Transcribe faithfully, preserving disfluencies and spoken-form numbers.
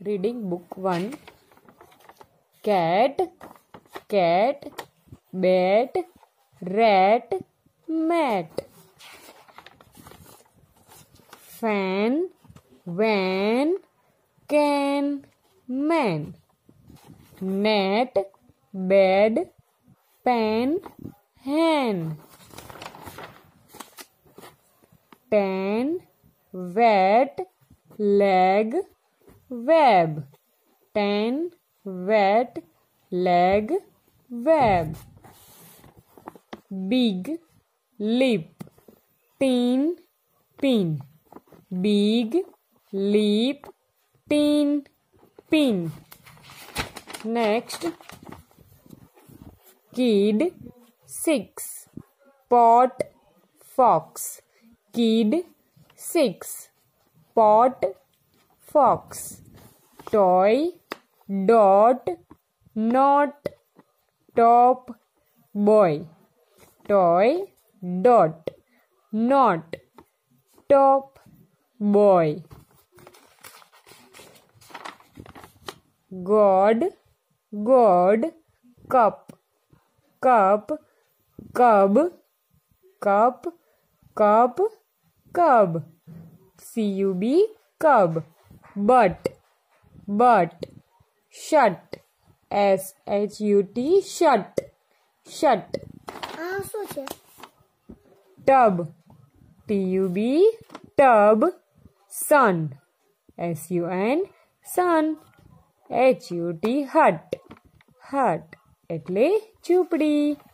Reading book one. Cat, cat, bat, rat, mat. Fan, van, can, man. Net, bed, pen, hen. Tan, wet, leg, web. Tan, wet, leg, web. Big, lip, tin, pin. Big, lip, tin, pin. Next, kid, six. Pot, fox. Kid, six. Pot, fox. Toy, dot, not, top, boy. Toy, dot, not, top, boy. God, God, cup, cup, cub, cup, cup, cub. C U B, cub. But, but. Shut, S H U T, shut, shut. આ શું છે? Tub, T U B, tub. Sun, S U N, sun. H U T, hut, hut એટલે ઝૂંપડી.